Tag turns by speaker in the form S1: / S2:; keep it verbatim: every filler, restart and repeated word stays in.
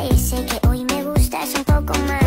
S1: parece que hoy me gustas un poco más.